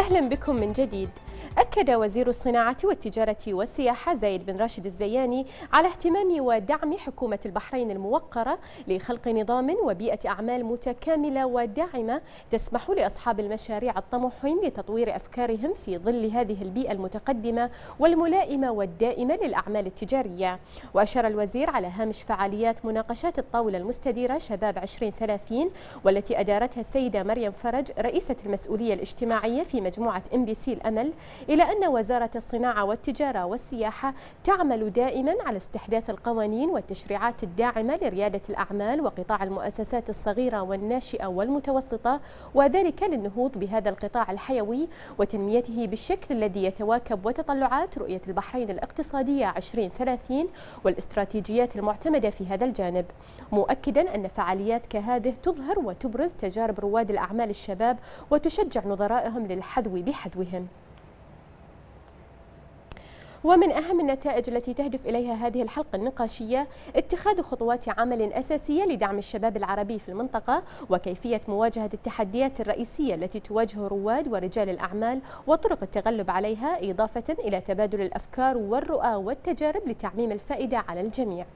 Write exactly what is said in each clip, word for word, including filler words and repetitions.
أهلا بكم من جديد. أكد وزير الصناعة والتجارة والسياحة زايد بن راشد الزياني على اهتمام ودعم حكومة البحرين الموقرة لخلق نظام وبيئة أعمال متكاملة وداعمة تسمح لأصحاب المشاريع الطموحين لتطوير أفكارهم في ظل هذه البيئة المتقدمة والملائمة والدائمة للأعمال التجارية. وأشار الوزير على هامش فعاليات مناقشات الطاولة المستديرة شباب عشرين ثلاثين والتي أدارتها السيدة مريم فرج رئيسة المسؤولية الاجتماعية في مجموعة إم بي سي الأمل، إلى أن وزارة الصناعة والتجارة والسياحة تعمل دائما على استحداث القوانين والتشريعات الداعمة لريادة الأعمال وقطاع المؤسسات الصغيرة والناشئة والمتوسطة، وذلك للنهوض بهذا القطاع الحيوي وتنميته بالشكل الذي يتواكب وتطلعات رؤية البحرين الاقتصادية عشرين ثلاثين والاستراتيجيات المعتمدة في هذا الجانب، مؤكدا أن فعاليات كهذه تظهر وتبرز تجارب رواد الأعمال الشباب وتشجع نظرائهم للحذو بحذوهم. ومن أهم النتائج التي تهدف إليها هذه الحلقة النقاشية اتخاذ خطوات عمل أساسية لدعم الشباب العربي في المنطقة وكيفية مواجهة التحديات الرئيسية التي تواجه رواد ورجال الأعمال وطرق التغلب عليها، إضافة إلى تبادل الأفكار والرؤى والتجارب لتعميم الفائدة على الجميع.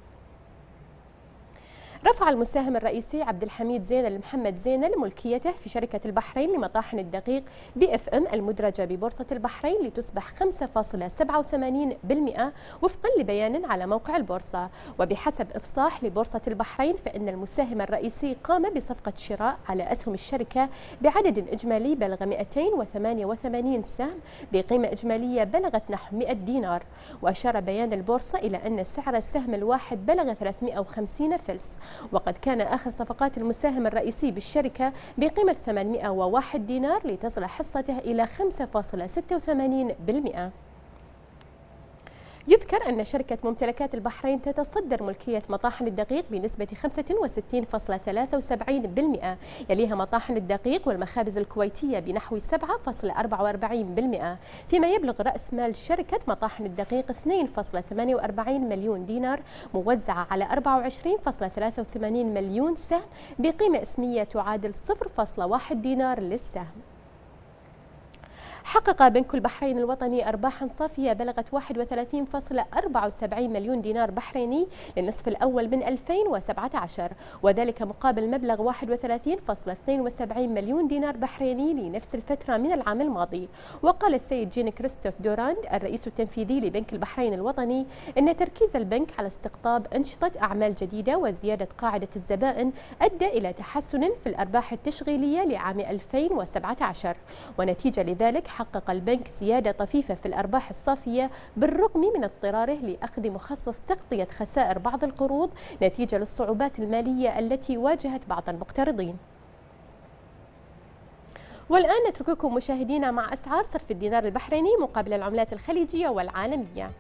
رفع المساهم الرئيسي عبد الحميد زينل محمد زينل ملكيته في شركة البحرين لمطاحن الدقيق بي اف ام المدرجة ببورصة البحرين لتصبح خمسة فاصلة سبعة وثمانين بالمئة وفقا لبيان على موقع البورصة. وبحسب إفصاح لبورصة البحرين فإن المساهم الرئيسي قام بصفقة شراء على أسهم الشركة بعدد إجمالي بلغ مئتين وثمانية وثمانين سهم بقيمة إجمالية بلغت نحو مئة دينار. وأشار بيان البورصة إلى أن سعر السهم الواحد بلغ ثلاثمئة وخمسين فلس. وقد كان آخر صفقات المساهم الرئيسي بالشركة بقيمة ثمانمئة وواحد دينار لتصل حصته إلى خمسة فاصلة ستة وثمانين بالمئة. يذكر أن شركة ممتلكات البحرين تتصدر ملكية مطاحن الدقيق بنسبة خمسة وستين فاصلة ثلاثة وسبعين بالمئة، يليها مطاحن الدقيق والمخابز الكويتية بنحو سبعة فاصلة أربعة وأربعين بالمئة، فيما يبلغ رأس مال شركة مطاحن الدقيق اثنين فاصلة ثمانية وأربعين مليون دينار موزعة على أربعة وعشرين فاصلة ثلاثة وثمانين مليون سهم بقيمة اسمية تعادل صفر فاصلة واحد دينار للسهم. حقق بنك البحرين الوطني أرباحا صافية بلغت واحد وثلاثين فاصلة أربعة وسبعين مليون دينار بحريني للنصف الأول من ألفين وسبعة عشر، وذلك مقابل مبلغ واحد وثلاثين فاصلة اثنين وسبعين مليون دينار بحريني لنفس الفترة من العام الماضي. وقال السيد جين كريستوف دوراند الرئيس التنفيذي لبنك البحرين الوطني إن تركيز البنك على استقطاب أنشطة أعمال جديدة وزيادة قاعدة الزبائن أدى إلى تحسن في الأرباح التشغيلية لعام ألفين وسبعة عشر، ونتيجة لذلك حقق البنك زيادة طفيفة في الأرباح الصافية بالرغم من اضطراره لأخذ مخصص تغطية خسائر بعض القروض نتيجة للصعوبات المالية التي واجهت بعض المقترضين. والآن نترككم مشاهدينا مع أسعار صرف الدينار البحريني مقابل العملات الخليجية والعالمية.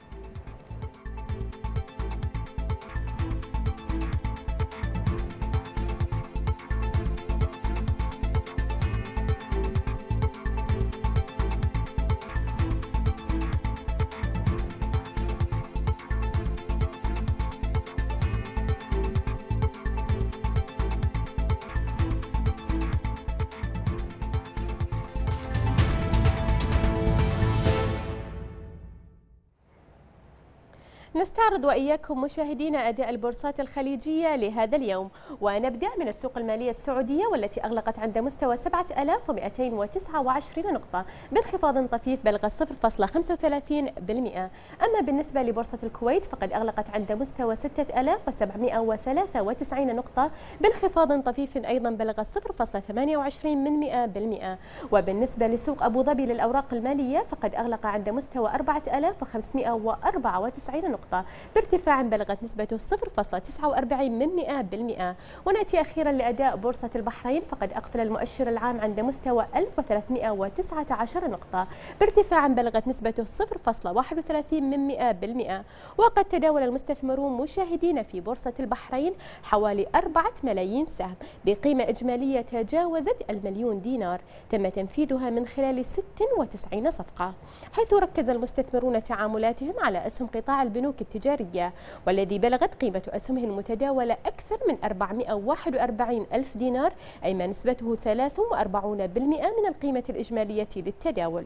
نستعرض وإياكم مشاهدينا أداء البورصات الخليجية لهذا اليوم، ونبدأ من السوق المالية السعودية والتي أغلقت عند مستوى سبعة آلاف ومئتين وتسعة وعشرين نقطة بانخفاض طفيف بلغ صفر فاصلة خمسة وثلاثين بالمئة. أما بالنسبة لبورصة الكويت فقد أغلقت عند مستوى ستة آلاف وسبعمئة وثلاثة وتسعين نقطة بانخفاض طفيف أيضا بلغ صفر فاصلة ثمانية وعشرين بالمئة. وبالنسبة لسوق أبو ظبي للأوراق المالية فقد أغلق عند مستوى أربعة آلاف وخمسمئة وأربعة وتسعين نقطة بارتفاع بلغت نسبته صفر فاصلة تسعة وأربعين بالمئة. ونأتي أخيرا لأداء بورصة البحرين فقد أقفل المؤشر العام عند مستوى ألف وثلاثمئة وتسعة عشر نقطة بارتفاع بلغت نسبته صفر فاصلة واحد وثلاثين بالمئة. وقد تداول المستثمرون مشاهدين في بورصة البحرين حوالي أربعة ملايين سهم بقيمة إجمالية تجاوزت المليون دينار تم تنفيذها من خلال ست وتسعين صفقة، حيث ركز المستثمرون تعاملاتهم على أسهم قطاع البنوك البنوك التجارية، والذي بلغت قيمة أسهمه المتداولة أكثر من أربعمئة وواحد وأربعين ألف دينار، أي ما نسبته ثلاثة وأربعين بالمئة من القيمة الإجمالية للتداول.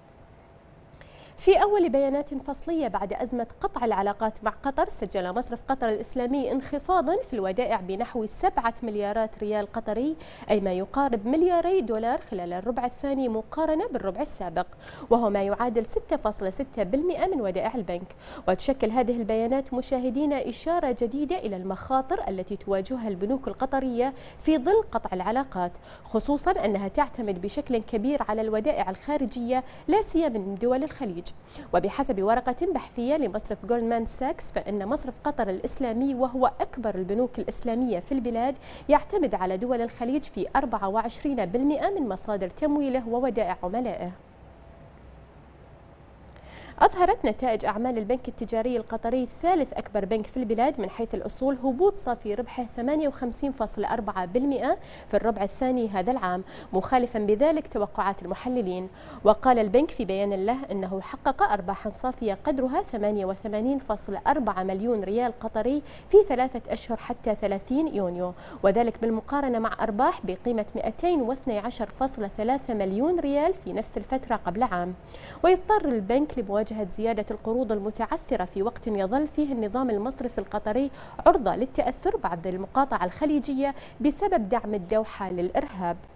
في أول بيانات فصلية بعد أزمة قطع العلاقات مع قطر، سجل مصرف قطر الإسلامي انخفاضا في الودائع بنحو سبعة مليارات ريال قطري، أي ما يقارب ملياري دولار خلال الربع الثاني مقارنة بالربع السابق، وهو ما يعادل ستة فاصلة ستة بالمئة من ودائع البنك. وتشكل هذه البيانات مشاهدينا إشارة جديدة إلى المخاطر التي تواجهها البنوك القطرية في ظل قطع العلاقات، خصوصا أنها تعتمد بشكل كبير على الودائع الخارجية لا سيما من دول الخليج. وبحسب ورقة بحثية لمصرف جولدمان ساكس، فإن مصرف قطر الإسلامي وهو أكبر البنوك الإسلامية في البلاد يعتمد على دول الخليج في أربعة وعشرين بالمئة من مصادر تمويله وودائع عملائه. أظهرت نتائج أعمال البنك التجاري القطري ثالث أكبر بنك في البلاد من حيث الأصول هبوط صافي ربحه ثمانية وخمسين فاصلة أربعة بالمئة في الربع الثاني هذا العام، مخالفا بذلك توقعات المحللين. وقال البنك في بيان له أنه حقق أرباحا صافية قدرها ثمانية وثمانين فاصلة أربعة مليون ريال قطري في ثلاثة أشهر حتى ثلاثين يونيو، وذلك بالمقارنة مع أرباح بقيمة مئتين واثني عشر فاصلة ثلاثة مليون ريال في نفس الفترة قبل عام. ويضطر البنك لمواجهة زيادة القروض المتعثرة في وقت يظل فيه النظام المصرفي القطري عرضة للتأثر بعد المقاطعة الخليجية بسبب دعم الدوحة للإرهاب.